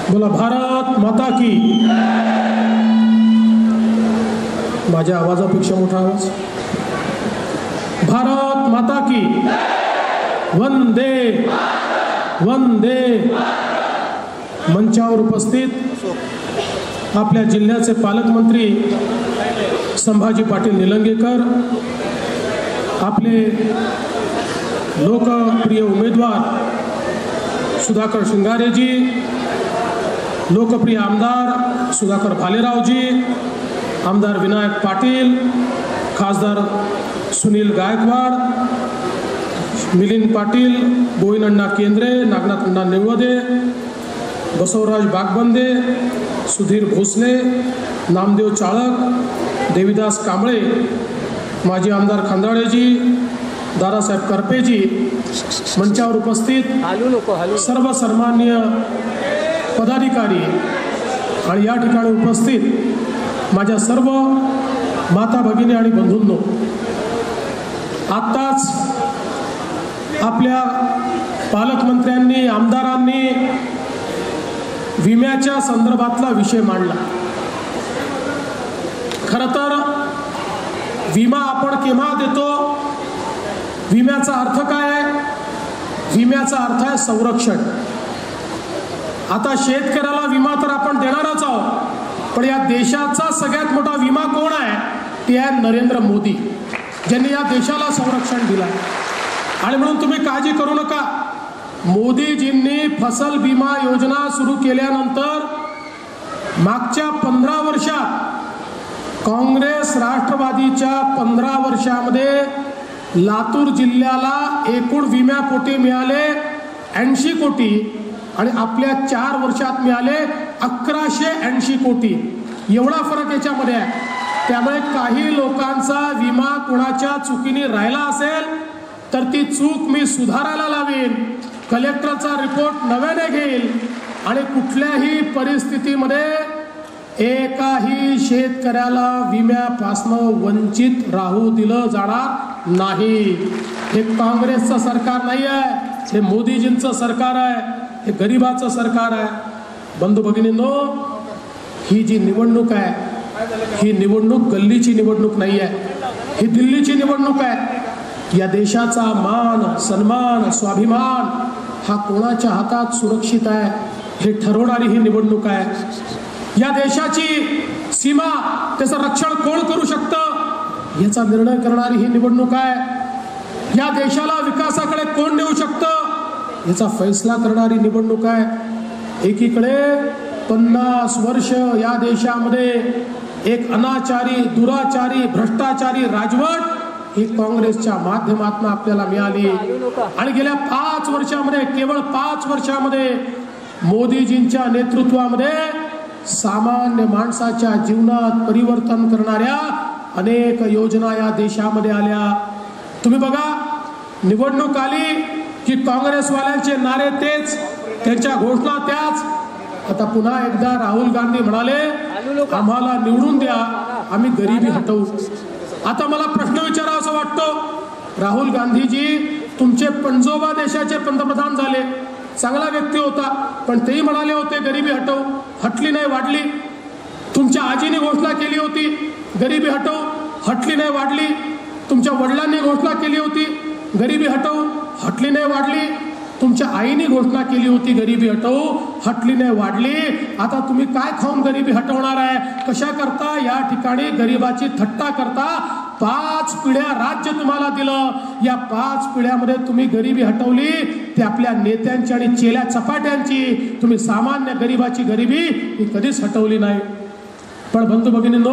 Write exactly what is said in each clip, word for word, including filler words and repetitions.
बोला भारत माता की। माझ्या आवाजापेक्षा मोठा आवाज। भारत माता की। वंदे वंदे। मंचावर उपस्थित आपल्या जिल्ह्याचे पालकमंत्री संभाजी पाटील निलंगेकर, आपले लोकप्रिय उमेदवार सुधाकर शिंगारेजी, लोकप्रिय आमदार सुधाकर भालेरावजी, आमदार विनायक पाटील, खासदार सुनील गायकवाड, मिलिंद पाटील, गोविंदअण्णा केंद्रे, नागनाथअण्णा निवदे, बसवराज बागबंदे, सुधीर भोसले, नामदेव चाळक, देविदास कांबळे, माजी आमदार खंदाळेजी, दादासाहेब करपेजी, मंचावर उपस्थित सर्व सन्माननीय पदाधिकारी आणि या ठिकाणी उपस्थित माझ्या सर्व माता भगिनी आणि बंधूंनो, आत्ताच आपल्या पालकमंत्र्यांनी आमदारांनी विम्याच्या संदर्भातला विषय मांडला। खरं तर विमा आपण केव्हा देतो? विम्याचा अर्थ काय आहे? विम्याचा अर्थ आहे संरक्षण। आता शेतकऱ्याला विमा तर आपण देणारच आहोत, पण या देशाचा सगळ्यात मोठा विमा कोण आहे? ते आहे नरेंद्र मोदी, ज्यांनी या देशाला संरक्षण दिलं। आणि म्हणून तुम्ही काळजी करू नका। मोदीजींनी फसल विमा योजना सुरू केल्यानंतर मागच्या पंधरा वर्षात काँग्रेस राष्ट्रवादीच्या पंधरा वर्षामध्ये लातूर जिल्ह्याला एकूण विम्यापोटी मिळाले ऐंशी कोटी आणि आपल्या चार वर्षात मिळाले अकराशे ऐंशी कोटी। एवढा फरक याच्यामध्ये आहे। त्यामुळे काही लोकांचा विमा कोणाच्या चुकीने राहिला असेल तर ती चूक मी सुधारायला लावेन, कलेक्टरचा रिपोर्ट नव्याने घेईल आणि कुठल्याही परिस्थितीमध्ये एकाही शेतकऱ्याला विम्यापासून वंचित राहू दिलं जाणार नाही। हे काँग्रेसचं सरकार नाही आहे, हे मोदीजींचं सरकार आहे, हे गरिबाचं सरकार आहे। बंधू भगिनींनो, ही जी निवडणूक आहे ही निवडणूक गल्लीची निवडणूक नाही आहे, ही दिल्लीची निवडणूक आहे। या देशाचा मान सन्मान स्वाभिमान हा कोणाच्या हातात सुरक्षित आहे हे ठरवणारी ही निवडणूक आहे। या देशाची सीमा त्याचं रक्षण कोण करू शकतं याचा निर्णय करणारी ही निवडणूक आहे। या देशाला विकासाकडे कोण नेऊ शकतं याचा फैसला करणारी निवडणूक आहे। एकीकडे पन्नास वर्ष या देशामध्ये एक अनाचारी दुराचारी भ्रष्टाचारी राजवट ही काँग्रेसच्या माध्यमातून आपल्याला मिळाली आणि गेल्या पाच वर्षामध्ये केवळ पाच वर्षामध्ये मोदीजींच्या नेतृत्वामध्ये सामान्य माणसाच्या जीवनात परिवर्तन करणाऱ्या अनेक योजना या देशामध्ये आल्या। तुम्ही बघा, निवडणूक आली की काँग्रेसवाल्यांचे नारे तेच, त्यांच्या घोषणा त्याच। आता पुन्हा एकदा राहुल गांधी म्हणाले आम्हाला निवडून द्या, आम्ही गरिबी हटवू। आता मला प्रश्न विचारावा वाटतो, राहुल गांधीजी तुमचे पंजोबा देशाचे पंतप्रधान झाले, चांगला व्यक्ती होता, पण तेही म्हणाले होते गरिबी हटवू, हटली नाही वाढली। तुमच्या आजीने घोषणा केली होती गरिबी हटवू, हटली नाही वाढली। तुमच्या वडिलांनी घोषणा केली होती गरिबी हटवू, हटली नाही वाढली। तुमच्या आईने घोषणा केली होती गरिबी हटवू, हटली नाही वाढली। आता तुम्ही काय खाऊन गरिबी हटवणार आहे? कशा करता? या ठिकाणी गरिबाची थट्टा करता। पाच पिढ्या राज्य तुम्हाला दिलं, या पाच पिढ्यामध्ये तुम्ही गरिबी हटवली ते आपल्या नेत्यांची आणि चेल्या चपाट्यांची। तुम्ही सामान्य गरिबाची गरिबी ही कधीच हटवली नाही। पण बंधू भगिनींनो,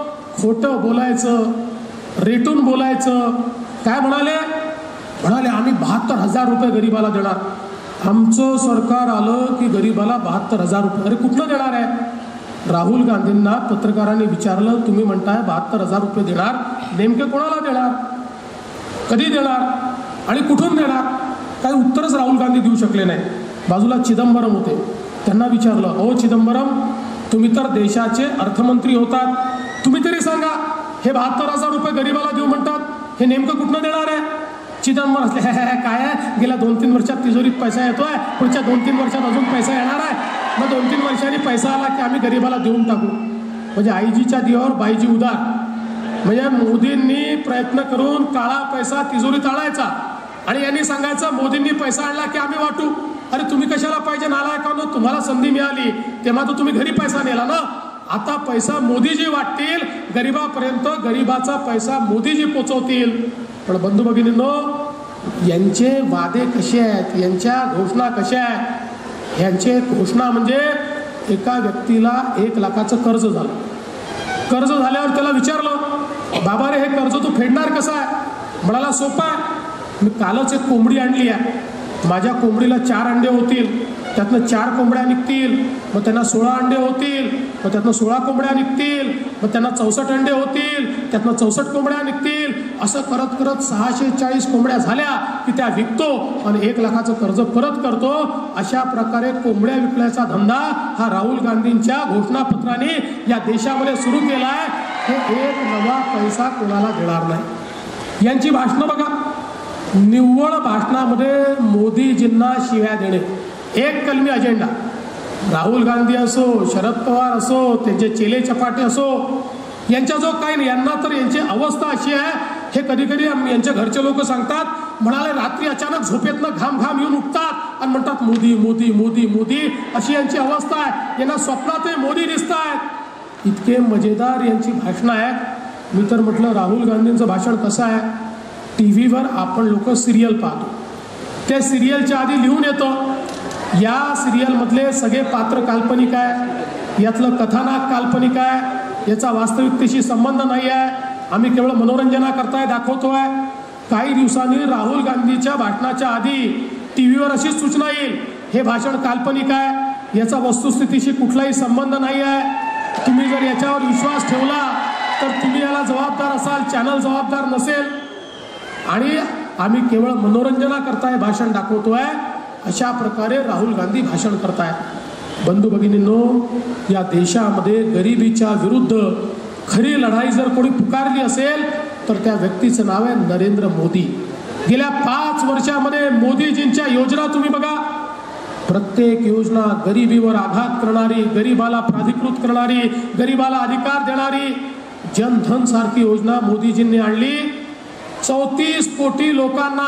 खोटं बोलायचं, रेटून बोलायचं। काय म्हणाले? म्हणाले आम्ही बहात्तर हजार रुपये गरीबाला देणार। आमचं सरकार आलं की गरीबाला बहात्तर हजार रुपये, अरे कुठनं देणार आहे? राहुल गांधींना पत्रकारांनी विचारलं, तुम्ही म्हणताय बहात्तर हजार रुपये देणार, नेमके कोणाला देणार, कधी देणार आणि कुठून देणार? काही उत्तरच राहुल गांधी देऊ शकले नाही। बाजूला चिदंबरम होते, त्यांना विचारलं, अहो चिदंबरम, तुम्ही तर देशाचे अर्थमंत्री होतात, तुम्ही तरी सांगा हे बहात्तर हजार रुपये गरीबाला देऊ म्हणतात, हे नेमकं कुठनं देणार आहे? चिदंबरम असले काय आहे, गेल्या दोन तीन वर्षात तिजोरीत पैसा येतोय, पुढच्या दोन तीन वर्षात अजून पैसा येणार आहे। मग दोन तीन वर्षांनी पैसा आला की आम्ही गरिबाला देऊन टाकू. म्हणजे आईजीच्या दिवावर बाईजी उदार. म्हणजे मोदींनी प्रयत्न करून काळा पैसा तिजोरीत आणायचा आणि यांनी सांगायचं मोदींनी पैसा आणला की आम्ही वाटू. अरे तुम्ही कशाला पाहिजे नालायकांनो, तुम्हाला संधी मिळाली तेव्हा तर तुम्ही घरी पैसा नेला ना. आता पैसा मोदीजी वाटतील गरिबापर्यंत, गरिबाचा पैसा मोदीजी पोचवतील. पण बंधू भगिनींनो, यांचे वादे कसे आहेत, यांच्या घोषणा कशा आहेत. यांचे घोषणा म्हणजे एका व्यक्तीला एक लाखाचं कर्ज झालं. कर्ज झाल्यावर त्याला विचारलं, बाबा रे हे कर्ज तू फेडणार कसं आहे. म्हणाला सोपं आहे, मी कालच एक कोंबडी आणली आहे, माझ्या कोंबडीला चार अंडे होतील, त्यातनं चार कोंबड्या निघतील, मग त्यांना सोळा अंडे होतील, मग त्यातनं सोळा कोंबड्या निघतील, मग त्यांना चौसष्ट अंडे होतील, त्यातनं चौसष्ट कोंबड्या निघतील. असं करत करत सहाशे चाळीस कोंबड्या झाल्या की त्या विकतो आणि एक लाखाचं कर्ज परत करतो. अशा प्रकारे कोंबड्या विकण्याचा धंदा हा राहुल गांधींच्या घोषणापत्राने या देशामध्ये सुरू केला आहे. हे एक नवा पैसा कोणाला देणार नाही. यांची भाषणं बघा, निव्वळ भाषणामध्ये मोदीजींना शिव्या देणे, एक कलमी अजेंडा. राहुल गांधी असो, शरद पवार असो, त्यांचे चेले चपाटे असो, यांच्या जो काही नाही, यांना तर यांची अवस्था अशी आहे. हे कधी कधी यांच्या घरचे लोक सांगतात, म्हणाले रात्री अचानक झोपेतनं घाम घाम येऊन उठतात आणि म्हणतात मोदी मोदी मोदी मोदी, अशी यांची अवस्था आहे. यांना स्वप्नातही मोदी दिसत आहेत. इतके मजेदार यांची भाषणं आहेत. मी तर म्हटलं राहुल गांधींचं भाषण कसं आहे, टी व्हीवर आपण लोक सिरियल पाहतो, त्या सिरियलच्या आधी लिहून येतो या सिरियलमधले सगळे पात्र काल्पनिक आहे, यातलं कथानक काल्पनिक आहे, याचा वास्तविकतेशी संबंध नाही आहे, आम्ही केवळ मनोरंजनाकरता दाखवतोय. काही दिवसांनी राहुल गांधीच्या भाषणाच्या आधी टी व्हीवर अशीच सूचना येईल, हे भाषण काल्पनिक आहे, याचा वस्तुस्थितीशी कुठलाही संबंध नाही आहे. तुम्ही जर याच्यावर विश्वास ठेवला तर तुम्ही याला जबाबदार असाल, चॅनल जबाबदार नसेल. आणि आम्ही केवळ मनोरंजनाकरता हे भाषण दाखवतोय, अशा प्रकारे राहुल गांधी भाषण करतायत. बंधू भगिनींनो, या देशामध्ये गरिबीच्या विरुद्ध खरी लढाई जर कोणी पुकारली असेल तर त्या व्यक्तीचं नाव आहे नरेंद्र मोदी. गेल्या पाच वर्षामध्ये मोदीजींच्या योजना तुम्ही बघा, प्रत्येक योजना गरिबीवर आघात करणारी, गरिबाला प्राधिकृत करणारी, गरिबाला अधिकार देणारी. जनधन सारखी योजना मोदीजींनी आणली. चौतीस कोटी लोकांना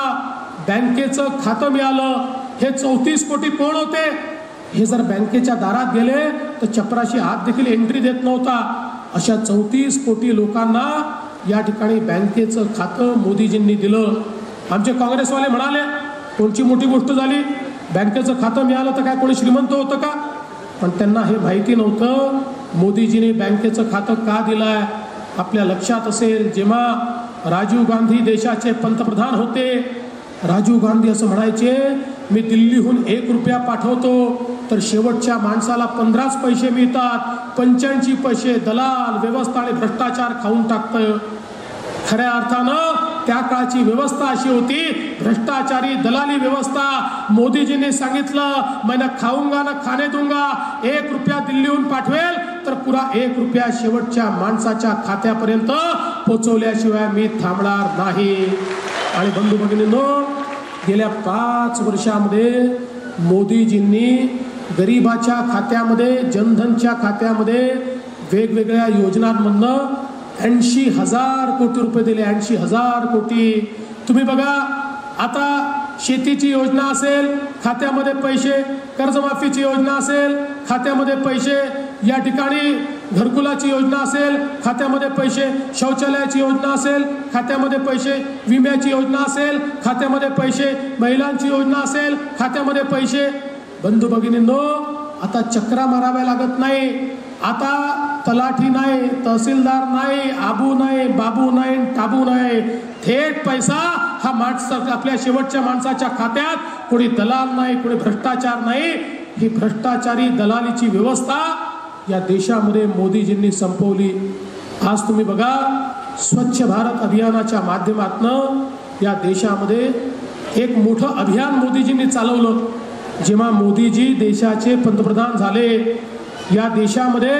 बँकेचं खातं मिळालं. हे चौतीस कोटी कोण होते, हे जर बँकेच्या दारात गेले तर चपराशी हात देखील एंट्री देत नव्हता. अशा चौतीस कोटी लोकांना या ठिकाणी बँकेचं खातं मोदीजींनी दिलं. आमचे काँग्रेसवाले म्हणाले कोणची मोठी गोष्ट झाली, बँकेचं खातं मिळालं तर काय कोणी श्रीमंत होतं का. पण त्यांना हे माहिती नव्हतं मोदीजींनी बँकेचं खातं का दिलंय. आपल्या लक्षात असेल, जेव्हा राजीव गांधी देशाचे पंतप्रधान होते, राजीव गांधी असं म्हणायचे, मी दिल्लीहून एक रुपया पाठवतो तर शेवटच्या माणसाला पंधराच पैसे मिळतात, पंच्याऐंशी पैसे दलाल, व्यवस्था आणि भ्रष्टाचार खाऊन टाकतं. खऱ्या अर्थानं त्या काळची व्यवस्था अशी होती, भ्रष्टाचारी दलाली व्यवस्था. मोदीजींनी सांगितलं, मैं न खाऊंगा न खाने दूंगा, एक रुपया दिल्लीहून पाठवेल तर पुरा एक रुपया शेवटच्या माणसाच्या खात्यापर्यंत पोचवल्याशिवाय मी थांबणार नाही. आणि बंधू भगिनींनो, गेल्या पाच वर्षामध्ये मोदीजींनी गरिबाच्या खात्यामध्ये, जनधनच्या खात्यामध्ये वेगवेगळ्या योजनांमधनं ऐंशी हजार कोटी रुपये दिले. ऐंशी हजार कोटी. तुम्ही बघा, आता शेतीची योजना असेल खात्यामध्ये पैसे, कर्जमाफीची योजना असेल खात्यामध्ये पैसे, या ठिकाणी घरकुलाची योजना असेल खात्यामध्ये पैसे, शौचालयाची योजना असेल खात्यामध्ये पैसे, विम्याची योजना असेल खात्यामध्ये पैसे, महिलांची योजना असेल खात्यामध्ये पैसे. बंधू भगिनींनो, आता चक्रा माराव्या लागत नाही. आता तलाठी नाही, तहसीलदार नाही, आबू नाही, बाबू नाही, टाबू नाही. थेट पैसा हा माणसा आपल्या शेवटच्या माणसाच्या खात्यात. कोणी दलाल नाही, कोणी भ्रष्टाचार नाही. ही भ्रष्टाचारी दलालीची व्यवस्था या देशामध्ये मोदीजींनी संपवली. आज तुम्ही बघा, स्वच्छ भारत अभियानाच्या माध्यमातून या देशामध्ये एक मोठं अभियान मोदीजींनी चालवलं. जेव्हा मोदीजी देशाचे पंतप्रधान झाले, या देशामध्ये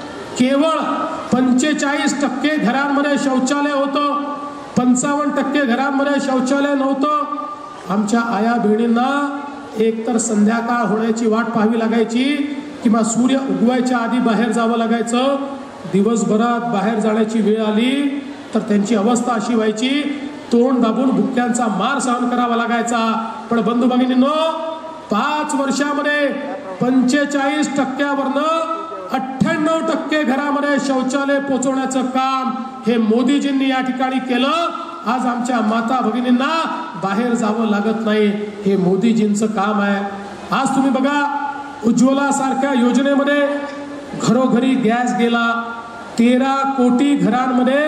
केवळ पंचेचाळीस टक्के घरांमध्ये शौचालय होतं, पंचावन्न टक्के घरांमध्ये शौचालय नव्हतं. आमच्या आया बहिणींना एकतर संध्याकाळ होण्याची वाट पाहावी लागायची किंवा सूर्य उगवायच्या आधी बाहेर जावं लागायचं, दिवसभरात बाहेर जाण्याची वेळ आली तर त्यांची अवस्था अशी व्हायची, तोंड दाबून भुक्यांचा मार सहन करावा लागायचा. पण बंधू भगिनींनो, पाच वर्षामध्ये पंचेचाळीस टक्क्यावरनं अठ्ठ्याण्णव टक्के घरामध्ये शौचालय पोहोचवण्याचं काम हे मोदीजींनी या ठिकाणी केलं. आज आमच्या माता भगिनींना बाहेर जावं लागत नाही, हे मोदीजींचं काम आहे. आज तुम्ही बघा, उज्ज्वला सारख्या योजनेमध्ये घरोघरी गॅस गेला. तेरा कोटी घरांमध्ये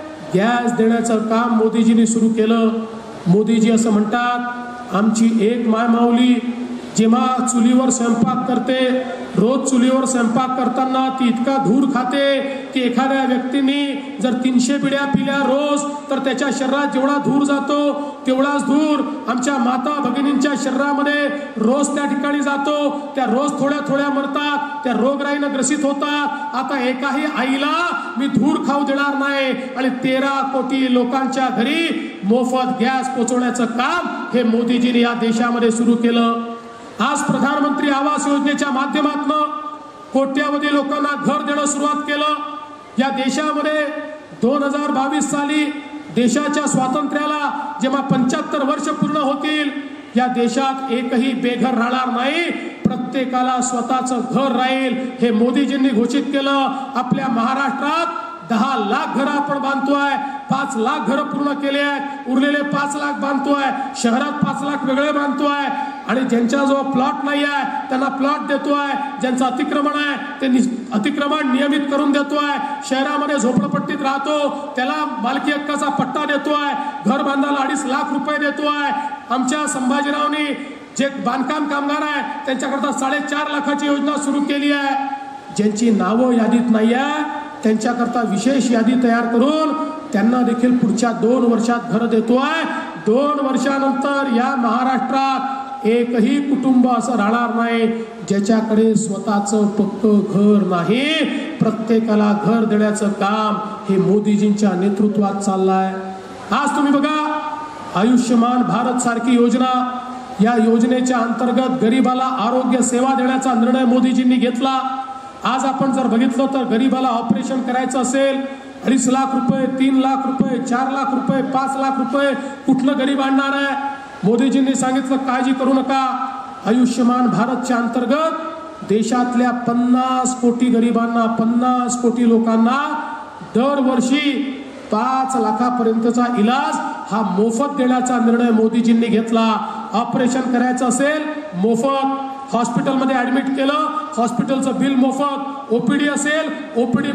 गॅस देण्याचं काम मोदीजींनी सुरू केलं. मोदीजी असं म्हणतात, आमची एक मायमाऊली जेव्हा चुलीवर स्वयंपाक करते, रोज चुलीवर स्वयंपाक करताना ती इतका धूर खाते की एखाद्या व्यक्तीने जर तीनशे बिड्या पिल्या रोज तर त्याच्या शरीरात जेवढा धूर जातो तेवढाच धूर आमच्या माता भगिनींच्या शरीरामध्ये रोज त्या ठिकाणी जातो. त्या रोज थोड्या थोड्या मरतात, त्या रोगराईनं ग्रसित होतात. आता एकाही आईला मी धूर खाऊ देणार नाही आणि तेरा कोटी लोकांच्या घरी मोफत गॅस पोहोचवण्याचं काम हे मोदीजींनी या देशामध्ये सुरू केलं. आज प्रधानमंत्री आवास योजनेच्या माध्यमातून कोट्यावधी लोकांना घर देणं सुरुवात केलं. या देशामध्ये दोन हजार बावीस साली देशाच्या स्वातंत्र्याला जेव्हा पंच्याहत्तर वर्ष पूर्ण होतील, या देशात एकही बेघर राहणार नाही, प्रत्येकाला स्वतःचं घर राहील हे मोदीजींनी घोषित केलं. आपल्या महाराष्ट्रात दहा लाख घरं आपण बांधतोय, पाच लाख घरं पूर्ण केले आहेत, उरलेले पाच लाख बांधतोय. शहरात पाच लाख वेगळे बांधतोय आणि ज्यांच्याजवळ प्लॉट नाही आहे त्यांना प्लॉट देतोय. ज्यांचं अतिक्रमण आहे ते अतिक्रमण नियमित करून देतोय. शहरामध्ये झोपडपट्टीत राहतो त्याला मालकी हक्काचा पट्टा देतोय. घर बांधायला अडीच लाख रुपये देतोय. आमच्या संभाजीरावनी जे बांधकाम कामगार आहे त्यांच्याकरता साडेचार लाखाची योजना सुरू केली आहे. ज्यांची नावं यादीत नाही आहे त्यांच्याकरता विशेष यादी तयार करून त्यांना देखील पुढच्या दोन वर्षात घर देतोय. दोन वर्षानंतर या महाराष्ट्रात एकही कुटुंब असं राहणार नाही ज्याच्याकडे स्वतःचं पक्कं घर नाही. प्रत्येकाला घर देण्याचं काम हे मोदीजींच्या नेतृत्वात चाललंय. आज तुम्ही बघा, आयुष्यमान भारत सारखी योजना, या योजनेच्या अंतर्गत गरीबाला आरोग्य सेवा देण्याचा निर्णय मोदीजींनी घेतला. आज आपण जर बघितलं तर गरीबाला ऑपरेशन करायचं असेल, अडीच लाख रुपये, तीन लाख रुपये, चार लाख रुपये, पाच लाख रुपये कुठलं गरीब आणणार आहे? मोदीजींनी सांगितलं काळजी करू नका, आयुष्यमान भारतच्या अंतर्गत देशातल्या पन्नास कोटी गरिबांना, पन्नास कोटी लोकांना दरवर्षी पाच लाखापर्यंतचा इलाज हा मोफत देण्याचा निर्णय मोदीजींनी घेतला. ऑपरेशन करायचं असेल मोफत, हॉस्पिटलमध्ये ऍडमिट केलं हॉस्पिटलचं बिल मोफत, ओपीडी असेल ओपीडी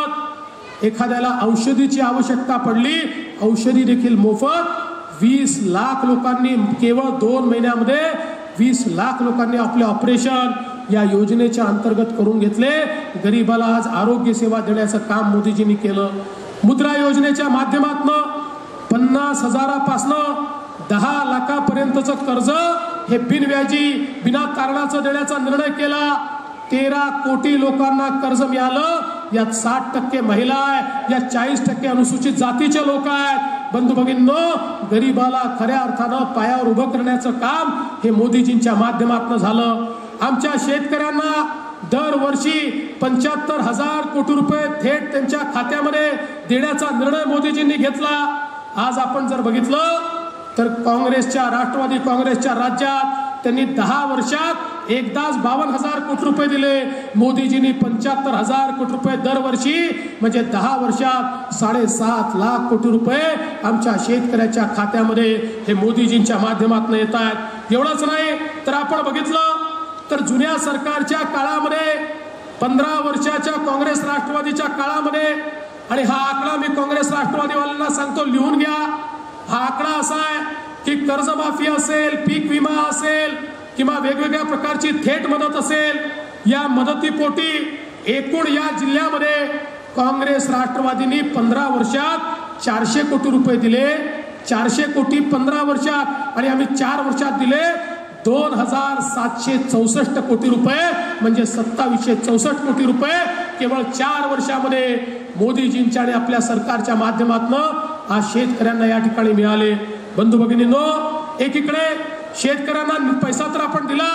मोफत, एखाद्याला औषधीची आवश्यकता पडली औषधी देखील मोफत. वीस लाख लोकांनी केवळ दोन महिन्यामध्ये वीस लाख लोकांनी आपले ऑपरेशन या योजनेच्या अंतर्गत करून घेतले. गरीबाला आज आरोग्य सेवा देण्याचं काम मोदीजींनी केलं. मुद्रा योजनेच्या माध्यमातून पन्नास हजारापासनं दहा लाखापर्यंतचं कर्ज हे बिनव्याजी बिना कारणाचं देण्याचा निर्णय केला. तेरा कोटी लोकांना कर्ज मिळालं. यात साठ टक्के महिला आहे, यात चाळीस टक्के अनुसूचित जातीचे लोक आहेत. बंधू भगिनींनो, गरीबाला खऱ्या अर्थानं पायावर उभं करण्याचं काम हे मोदीजींच्या माध्यमातून झालं. आमच्या शेतकऱ्यांना दरवर्षी पंच्याहत्तर हजार कोटी रुपये थेट त्यांच्या खात्यामध्ये देण्याचा निर्णय मोदीजींनी घेतला. आज आपण जर बघितलं तर काँग्रेसच्या, राष्ट्रवादी काँग्रेसच्या राज्यात त्यांनी दहा वर्षात एकदाच बावन्न हजार कोटी रुपये दिले. मोदीजींनी पंच्याहत्तर हजार कोटी रुपये दरवर्षी, म्हणजे दहा वर्षात साडेसात लाख कोटी रुपये आमच्या शेतकऱ्याच्या खात्यामध्ये हे मोदीजींच्या माध्यमातून येत आहेत. एवढंच नाही तर आपण बघितलं तर जुन्या सरकारच्या काळामध्ये, पंधरा वर्षाच्या काँग्रेस राष्ट्रवादीच्या काळामध्ये, आणि हा आकडा मी काँग्रेस राष्ट्रवादीवाल्यांना सांगतो, लिहून घ्या. हा आकडा असा आहे की कर्जमाफी असेल, पीक विमा असेल किंवा वेगवेगळ्या प्रकारची थेट मदत असेल, या मदतीपोटी एकूण या जिल्ह्यामध्ये काँग्रेस राष्ट्रवादींनी पंधरा वर्षात चारशे कोटी रुपये दिले. चारशे कोटी पंधरा वर्षात, आणि आम्ही चार वर्षात दिले दोन हजार सातशे चौसष्ट कोटी रुपये, म्हणजे सत्तावीसशे चौसष्ट कोटी रुपये केवळ चार वर्षामध्ये मोदीजींच्या आणि आपल्या सरकारच्या माध्यमातून आज शेतकऱ्यांना या ठिकाणी मिळाले. बंधू भगिनींनो, एकीकडे शेतकऱ्यांना पैसा तर आपण दिलाच,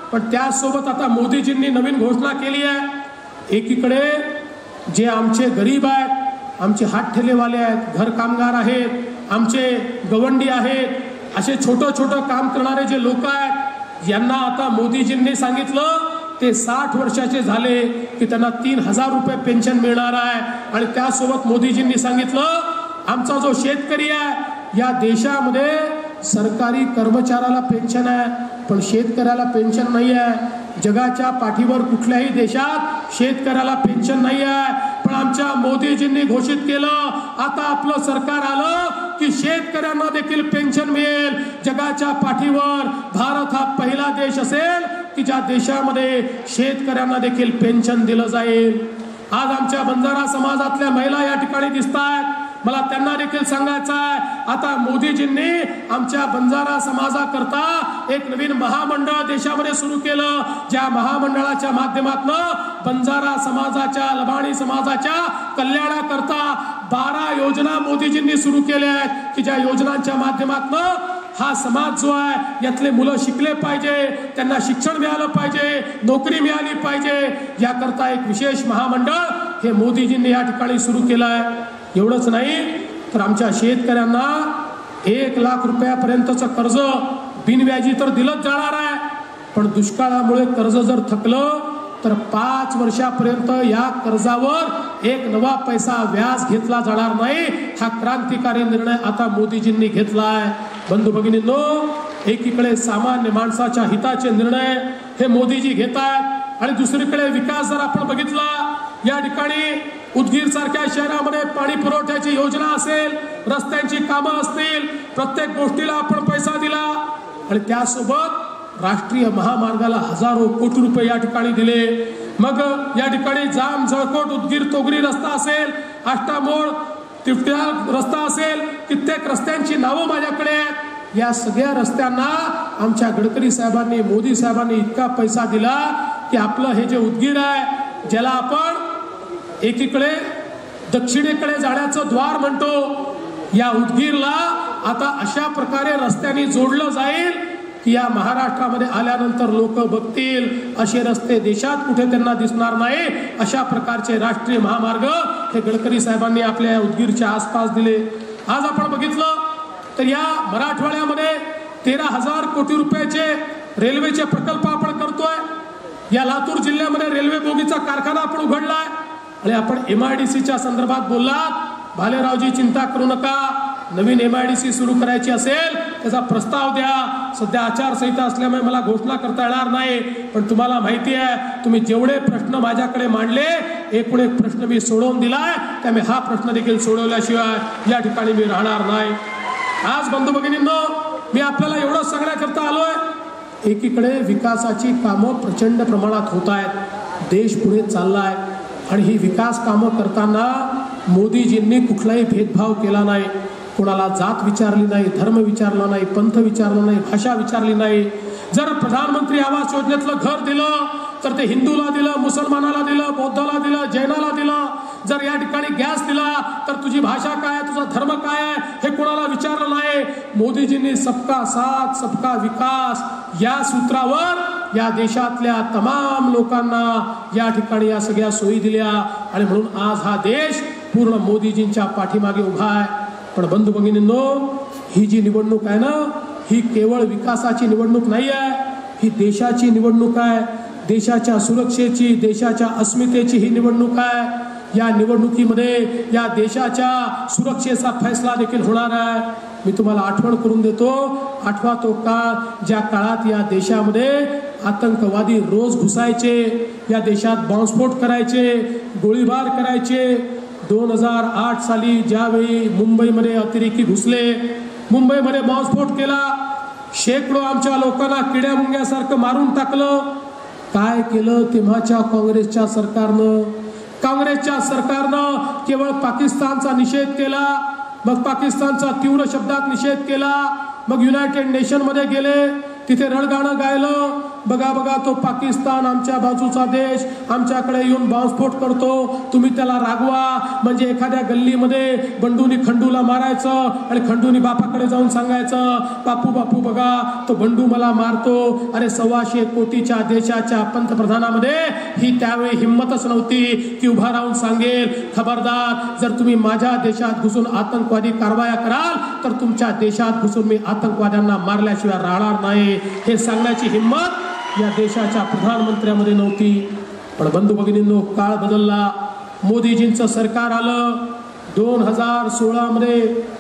पण त्यासोबत आता मोदीजींनी नवीन घोषणा केली आहे। एकीकडे जे आमचे गरीब आहेत, आमचे हातठेलेवाले आहेत, घर कामगार आहेत, आमचे गवंडी आहेत, असे छोटं छोटं काम करणारे जे लोक आहेत, यांना आता मोदीजींनी सांगितलं ते साठ वर्षाचे झाले की त्यांना तीन हजार रुपये पेन्शन मिळणार आहे। आणि त्यासोबत मोदीजींनी सांगितलं आमचा जो शेतकरी आहे, या देशामध्ये सरकारी कर्मचाऱ्याला पेन्शन आहे पण शेतकऱ्याला पेन्शन नाही आहे। जगाच्या पाठीवर कुठल्याही देशात शेतकऱ्याला पेन्शन नाही आहे, पण आमच्या मोदीजींनी घोषित केलं आता आपलं सरकार आलं की शेतकऱ्यांना देखील पेन्शन मिळेल। जगाच्या पाठीवर भारत हा पहिला देश असेल की ज्या देशामध्ये शेतकऱ्यांना देखील पेन्शन दिलं जाईल। आज आमच्या बंजारा समाजातल्या महिला या ठिकाणी दिसत आहेत, मला त्यांना देखील सांगायचं आहे आता मोदीजींनी आमच्या बंजारा समाजाकरता एक नवीन महामंडळ देशामध्ये सुरू केलं, ज्या महामंडळाच्या माध्यमातून बंजारा समाजाच्या, लबाणी समाजाच्या कल्याणाकरता बारा योजना मोदीजींनी सुरू केल्या आहेत की ज्या योजनांच्या माध्यमातून हा समाज जो आहे यातले मुलं शिकले पाहिजे, त्यांना शिक्षण मिळालं पाहिजे, नोकरी मिळाली पाहिजे, याकरता एक विशेष महामंडळ हे मोदीजींनी या ठिकाणी सुरू केलं आहे। एवढंच नाही तर आमच्या शेतकऱ्यांना एक लाख रुपयापर्यंतचं कर्ज बिनव्याजी तर दिलंच जाणार आहे, पण दुष्काळामुळे कर्ज जर थकलं तर पाच वर्षापर्यंत या कर्जावर एक नवा पैसा व्याज घेतला जाणार नाही। हा क्रांतिकारी निर्णय आता मोदीजींनी घेतला आहे। बंधू भगिनींनो, एकीकडे सामान्य माणसाच्या हिताचे निर्णय हे मोदीजी घेत आहेत आणि दुसरीकडे विकास जर आपण बघितला, या ठिकाणी उदगीर सारख्या शहरामध्ये पाणी पुरवठ्याची योजना असेल, रस्त्यांची कामं असतील, प्रत्येक गोष्टीला आपण पैसा दिला आणि त्यासोबत राष्ट्रीय महामार्गाला हजारो कोटी रुपये या ठिकाणी दिले। मग या ठिकाणी जाम जळकोट उदगीर तोगरी रस्ता असेल, आष्टामोड तिफ्ट्या रस्ता असेल, कित्येक रस्त्यांची नावं माझ्याकडे आहेत। या सगळ्या रस्त्यांना आमच्या गडकरी साहेबांनी, मोदी साहेबांनी इतका पैसा दिला की आपलं हे जे उदगीर आहे, ज्याला आपण एकीकडे दक्षिणेकडे जाण्याचं द्वार म्हणतो, या उदगीरला आता अशा प्रकारे रस्त्यांनी जोडलं जाईल की या महाराष्ट्रामध्ये आल्यानंतर लोक बघतील असे रस्ते देशात कुठे त्यांना दिसणार नाही। अशा प्रकारचे राष्ट्रीय महामार्ग हे गडकरी साहेबांनी आपल्या उदगीरच्या आसपास दिले। आज आपण बघितलं तर या मराठवाड्यामध्ये तेरा हजार कोटी रुपयाचे रेल्वेचे प्रकल्प आपण करतोय। या लातूर जिल्ह्यामध्ये रेल्वे बोगीचा कारखाना आपण उघडलाय आणि आपण एम आय डी सीच्या संदर्भात बोललात, भालेरावजी चिंता करू नका, नवीन एम आय डी सी सुरू करायची असेल त्याचा प्रस्ताव द्या। सध्या आचारसंहिता असल्यामुळे मला घोषणा करता येणार नाही, पण तुम्हाला माहिती आहे तुम्ही जेवढे प्रश्न माझ्याकडे मांडले एकूण एक प्रश्न मी सोडवून दिलाय, त्यामुळे हा प्रश्न देखील सोडवल्याशिवाय या ठिकाणी मी राहणार नाही। आज बंधू भगिनींनो, मी आपल्याला एवढं सांगण्याकरता आलोय, एकीकडे विकासाची कामं प्रचंड प्रमाणात होत आहेत, देश पुढे चाललाय आणि ही विकास कामं करताना मोदीजींनी कुठलाही भेदभाव केला नाही, कोणाला जात विचारली नाही, धर्म विचारला नाही, पंथ विचारला नाही, भाषा विचारली नाही। जर प्रधानमंत्री आवास योजनेतलं घर दिलं तर ते हिंदूला दिलं, मुसलमानाला दिलं, बौद्धाला दिलं, जैनाला दिलं। जर या ठिकाणी गॅस दिला तर तुझी भाषा काय, तुझा धर्म काय आहे हे कोणाला विचारलं नाही। मोदीजींनी सबका साथ सबका विकास या सूत्रावर या देशातल्या तमाम लोकांना या ठिकाणी या सगळ्या सोयी दिल्या आणि म्हणून आज हा देश पूर्ण मोदीजींच्या पाठीमागे उभा आहे। पण बंधू भगिनींनो, ही जी निवडणूक आहे ना, ही केवळ विकासाची निवडणूक नाही आहे, ही देशाची निवडणूक आहे, देशाच्या सुरक्षेची, देशाच्या अस्मितेची ही निवडणूक आहे। या निवडणुकीमध्ये या देशाच्या सुरक्षेचा फैसला देखील होणार आहे। मी तुम्हाला आठवण करून देतो, आठवा तो काळ ज्या काळात या देशामध्ये आतंकवादी रोज घुसायचे, या देशात बॉम्बस्फोट करायचे, गोळीबार करायचे। दोन हजार आठ साली ज्यावेळी मुंबईमध्ये अतिरेकी घुसले, मुंबईमध्ये बॉम्बस्फोट केला, शेकडो आमच्या लोकांना किड्या मुंग्यासारखं मारून टाकलं। काय केलं तेव्हाच्या काँग्रेसच्या सरकारनं? काँग्रेसच्या सरकारनं केवळ पाकिस्तानचा निषेध केला, मग पाकिस्तानचा तीव्र शब्दात निषेध केला, मग युनायटेड नेशन मध्ये गेले, तिथे रणगाणं गायलं, बघा बघा तो पाकिस्तान आमच्या बाजूचा देश आमच्याकडे येऊन बॉम्बस्फोट करतो, तुम्ही त्याला रागवा. म्हणजे एखाद्या गल्लीमध्ये बंडूनी खंडूला मारायचं आणि खंडूनी बापाकडे जाऊन सांगायचं, बापू बापू बघा तो बंडू मला मारतो. अरे सव्वाशे कोटीच्या देशाच्या पंतप्रधानामध्ये ही त्यावेळी हिंमतच नव्हती की उभा राहून सांगेल, खबरदार जर तुम्ही माझ्या देशात घुसून आतंकवादी कारवाया कराल तर तुमच्या देशात घुसून मी आतंकवाद्यांना मारल्याशिवाय राहणार नाही. हे सांगण्याची हिंमत या देशाच्या प्रधानमंत्र्यामध्ये नव्हती. पण बंधू भगिनींनो, काळ बदलला. मोदीजींचं सरकार आलं. दोन हजार सोळा मध्ये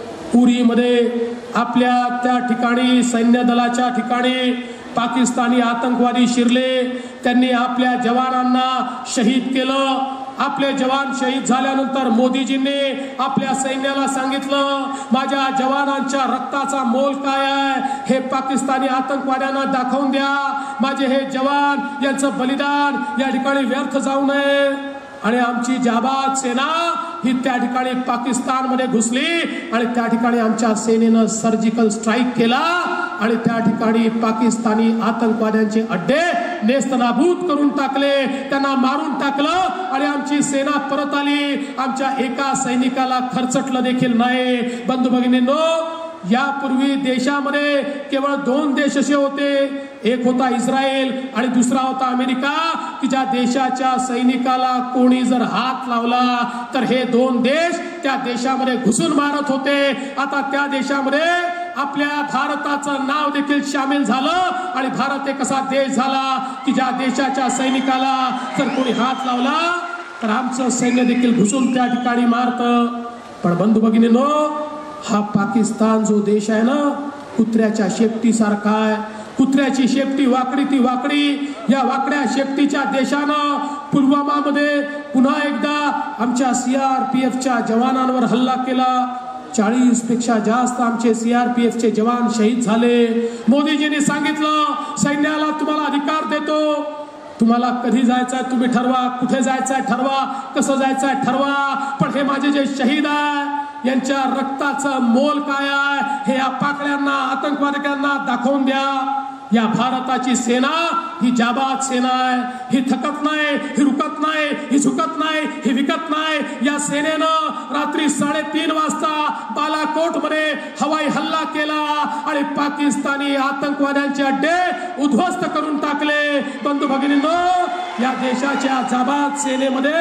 पुरीमध्ये आपल्या त्या ठिकाणी सैन्य दलाच्या ठिकाणी पाकिस्तानी आतंकवादी शिरले. त्यांनी आपल्या जवानांना शहीद केलं. आपले जवान शहीद झाल्यानंतर मोदीजींनी आपल्या सैन्याला सांगितलं, माझ्या जवानांच्या रक्ताचा मोल काय आहे हे पाकिस्तानी आतंकवाद्यांना दाखवून द्या. माझे हे जवान यांचं बलिदान या ठिकाणी व्यर्थ जाऊ नये. आणि आमची जाबाज सेना ही त्या ठिकाणी पाकिस्तानमध्ये घुसली आणि त्या ठिकाणी आमच्या सेनेनं सर्जिकल स्ट्राईक केला आणि त्या ठिकाणी पाकिस्तानी आतंकवाद्यांचे अड्डे नेस्तनाबूत करून टाकले, त्यांना मारून टाकलं आणि आमची सेना परत आली. आमच्या एका सैनिकाला खर्चटलं देखील नाही. बंधू भगिनींनो, यापूर्वी देशामध्ये केवळ दोन देश असे होते, एक होता इस्रायल आणि दुसरा होता अमेरिका, की ज्या देशाच्या सैनिकाला कोणी जर हात लावला तर हे दोन देश त्या देशामध्ये घुसून मारत होते. आता त्या देशामध्ये आपल्या भारताचं नाव देखील सामील झालं आणि भारत एक असा देश झाला की ज्या देशाच्या सैनिकाला जर कोणी हात लावला तर आमचं सैन्य देखील घुसून त्या ठिकाणी मारतं. पण बंधू भगिनींनो, हा पाकिस्तान जो देश आहे ना, कुत्र्याच्या शेपटी सारखा आहे. कुत्र्याची शेपटी वाकडी ती वाकडी. या वाकड्या शेपटीच्या देशानं पुलवामामध्ये पुन्हा एकदा आमच्या सीआरपीएफच्या जवानांवर हल्ला केला. चाळीस पेक्षा जास्त आमचे सीआरपीएफचे जवान शहीद झाले. मोदीजींनी सांगितलं, सैन्याला तुम्हाला अधिकार देतो, तुम्हाला कधी जायचंय तुम्ही ठरवा, कुठे जायचंय ठरवा, कसं जायचंय ठरवा, पण हे माझे जे शहीद आहे यांच्या रक्ताचं मोल काय आहे हे या पाकड्यांना आतंकवाद्यांना दाखवून द्या. या भारताची सेना ही जाबाज सेना आहे. ही थकत नाही, ही रुकत नाही, ही झुकत नाही, ही विकत नाही. या सेनेनं रात्री साडेतीन वाजता बालाकोट मध्ये हवाई हल्ला केला आणि पाकिस्तानी आतंकवाद्यांचे अड्डे उद्ध्वस्त करून टाकले. बंधू भगिनींनो, या देशाच्या जाबाज सेनेमध्ये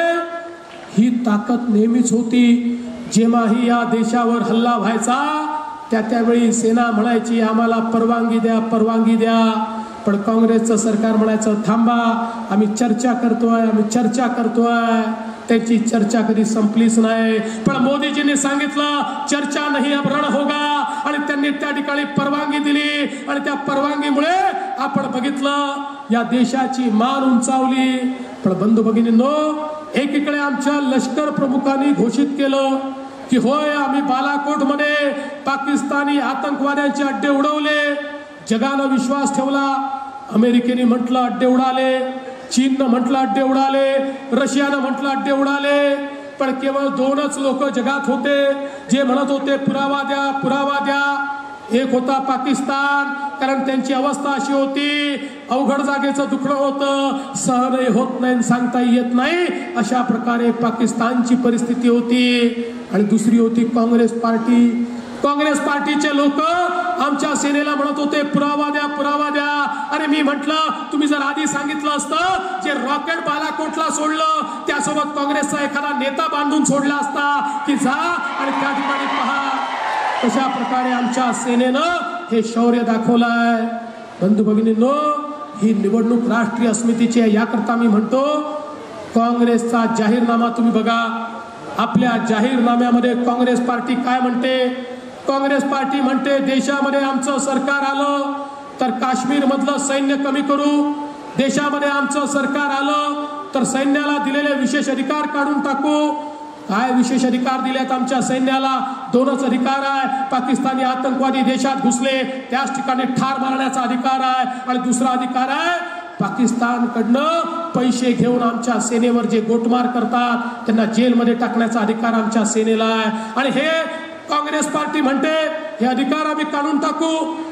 ही ताकद नेहमीच होती. जेव्हाही या देशावर हल्ला व्हायचा त्या त्यावेळी सेना म्हणायची, आम्हाला परवानगी द्या, परवानगी द्या. पण काँग्रेसचं सरकार म्हणायचं, थांबा, आम्ही चर्चा करतोय, आम्ही चर्चा करतोय. त्यांची चर्चा कधी संपलीच नाही. पण मोदीजींनी सांगितलं, चर्चा नाही अब रण होगा, आणि त्यांनी त्या ठिकाणी परवानगी दिली. आणि त्या परवानगीमुळे आपण बघितलं या देशाची मान उंचावली. पण बंधू भगिनींनो, एकीकडे आमच्या लष्कर प्रमुखांनी घोषित केलं की होय, आम्ही बालाकोट मध्ये पाकिस्तानी आतंकवाद्यांचे अड्डे उडवले. जगानं विश्वास ठेवला. अमेरिकेने म्हटलं अड्डे उडाले, चीननं म्हटलं अड्डे उडाले, रशियानं म्हटलं अड्डे उडाले. पण केवळ दोनच लोक जगात होते जे म्हणत होते पुरावा द्या, पुरावा द्या. एक होता पाकिस्तान, कारण त्यांची अवस्था अशी होती, अवघड जागेचं दुखणं होतं, सहनही होत नाही, सांगता येत नाही, अशा प्रकारे पाकिस्तानची परिस्थिती होती. आणि दुसरी होती काँग्रेस पार्टी. काँग्रेस पार्टीचे लोक आमच्या सेनेला म्हणत होते पुरावा द्या, पुरावा द्या. अरे मी म्हटलं, तुम्ही जर आधी सांगितलं असतं, जे रॉकेट बालाकोटला सोडलं त्यासोबत काँग्रेसचा एखादा नेता बांधून सोडला असता की जा आणि त्या ठिकाणी पहा. कशा प्रकारे आमच्या सेनेनं हे शौर्य दाखवलंय. बंधू भगिनींनो, ही निवडणूक राष्ट्रीय अस्मितेची आहे. याकरता मी म्हणतो, काँग्रेसचा जाहीरनामा तुम्ही बघा. आपल्या जाहीरनाम्यामध्ये काँग्रेस पार्टी काय म्हणते? काँग्रेस पार्टी म्हणते, देशामध्ये आमचं सरकार आलं तर काश्मीर मधलं सैन्य कमी करू. देशामध्ये आमचं सरकार आलं तर सैन्याला दिलेले विशेष अधिकार काढून टाकू. काय विशेष अधिकार दिलेत आमच्या सैन्याला? दोनच अधिकार आहे. पाकिस्तानी आतंकवादी देशात घुसले त्याच ठिकाणी ठार मारण्याचा अधिकार आहे, आणि दुसरा अधिकार आहे पाकिस्तानकडनं पैसे घेऊन आमच्या सेनेवर जे गोटमार करतात त्यांना जेलमध्ये टाकण्याचा अधिकार आमच्या सेनेला आहे. आणि हे काँग्रेस पार्टी म्हणते हे अधिकार आम्ही काढून टाकू.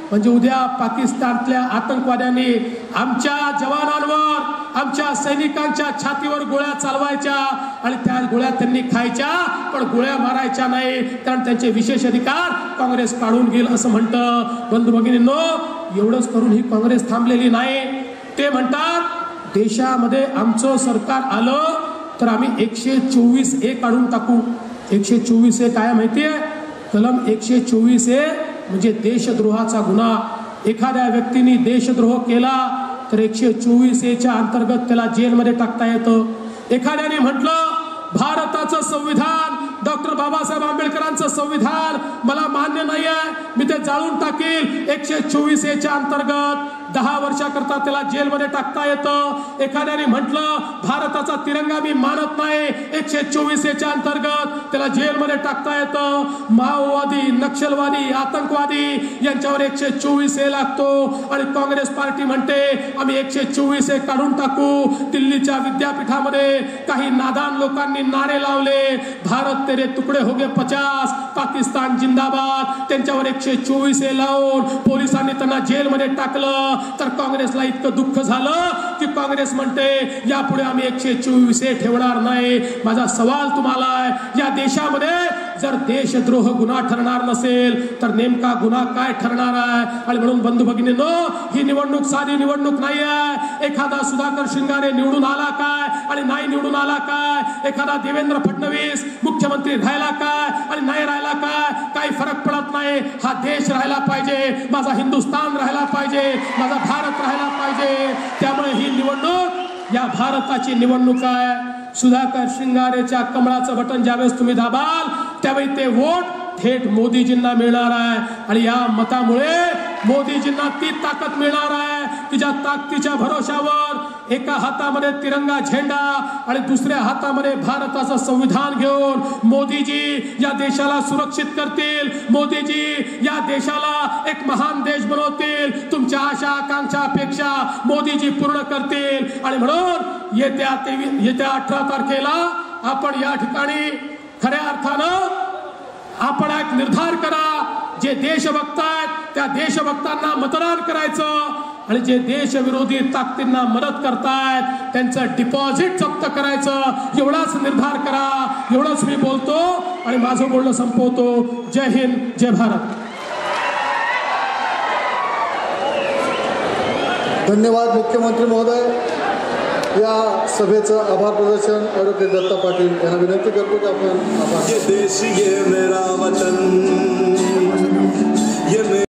म्हणजे उद्या पाकिस्तानातल्या आतंकवाद्यांनी आमच्या जवानांवर आमच्या सैनिकांच्या छातीवर गोळ्या चालवायच्या आणि त्या गोळ्या त्यांनी खायच्या पण गोळ्या मारायच्या नाही कारण त्यांचे विशेष अधिकार काँग्रेस काढून घेईल असं म्हणतं. बंधू भगिनींनो, एवढंच करून ही काँग्रेस थांबलेली नाही. ते म्हणतात देशामध्ये आमचं सरकार आलं तर आम्ही एकशे चोवीस ए काढून टाकू. एकशे चोवीस ए काय माहितीये? कलम एकशे चोवीस ए म्हणजे देशद्रोहाचा गुन्हा. एखाद्या व्यक्तीने देशद्रोह केला तर एकशे चोवीस एच्या अंतर्गत त्याला जेलमध्ये टाकता येतं. एखाद्याने म्हटलं भारताचं संविधान, डॉक्टर बाबासाहेब आंबेडकरांचं संविधान मला मान्य नाही आहे, मी ते जाळून टाकील, एकशे चोवीस एच्या अंतर्गत दहा वर्षाकरता त्याला जेलमध्ये टाकता येतं. एखाद्याने म्हटलं भारताचा तिरंगा मी मानत नाही, एकशे चोवीस एच्या अंतर्गत त्याला जेलमध्ये टाकता येतं. माओवादी, नक्षलवादी, आतंकवादी यांच्यावर एकशे चोवीस ए लागतो आणि काँग्रेस पार्टी म्हणते आम्ही एकशे चोवीस ए काढून टाकू. दिल्लीच्या विद्यापीठामध्ये काही नादान लोकांनी नारे लावले, भारत तेरे तुकडे हो गए पचास, पाकिस्तान जिंदाबाद. त्यांच्यावर एकशे चोवीस ए लावून पोलिसांनी त्यांना जेलमध्ये टाकलं. तर काँग्रेसला इतकं दुःख झालं की काँग्रेस म्हणते यापुढे आम्ही एकशे चोवीस ए ठेवणार नाही. माझा सवाल तुम्हाला आहे, या देशामध्ये जर देशद्रोह गुन्हा ठरणार नसेल तर नेमका गुन्हा काय ठरणार आहे? आणि म्हणून बंधू भगिनींनो, ही निवडणूक साधी निवडणूक नाही आहे. एखादा सुधाकर श्रृंगारे निवडून आला काय आणि नाही निवडून आला काय, एखादा देवेंद्र फडणवीस मुख्यमंत्री राहिला काय आणि नाही राहिला काय, काही फरक पडत नाही. हा देश राहिला पाहिजे, माझा हिंदुस्थान राहिला पाहिजे, माझा भारत राहिला पाहिजे. त्यामुळे ही निवडणूक या भारताची निवडणूक आहे. सुधाकर श्रृंगारेच्या कमळाचं बटन ज्यावेळेस तुम्ही दाबाल त्यावेळी ते वोट थेट मोदीजींना मिळणार आहे आणि या मतामुळे मोदीजींना ती ताकद मिळणार आहे की ज्या ताकदीच्या भरोशावर एका हातामध्ये तिरंगा झेंडा आणि दुसऱ्या हातामध्ये भारताचं संविधान घेऊन मोदीजी या देशाला सुरक्षित करतील. मोदीजी या देशाला एक महान देश बनवतील. तुमच्या आशा आकांक्षा अपेक्षा मोदीजी पूर्ण करतील. आणि म्हणून येत्या तेवीस येत्या अठरा तारखेला आपण या ठिकाणी खऱ्या अर्थानं आपण एक निर्धार करा. जे देशभक्त आहेत त्या देशभक्तांना मतदान करायचं आणि जे देशविरोधी ताकदींना मदत करतायत त्यांचं डिपॉझिट जप्त करायचं. एवढाच निर्धार करा. एवढंच मी बोलतो आणि माझं बोलणं संपवतो. जय हिंद, जय भारत. धन्यवाद मुख्यमंत्री महोदय. या सभेचं आभार प्रदर्शन ॲडव्होकेट दत्ता पाटील यांना विनंती करतो की आपण ये देश ये मेरा वतन